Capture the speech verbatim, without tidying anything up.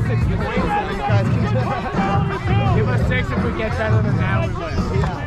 six points and then you guys can... Give us six if we get better than that, we win. Yeah.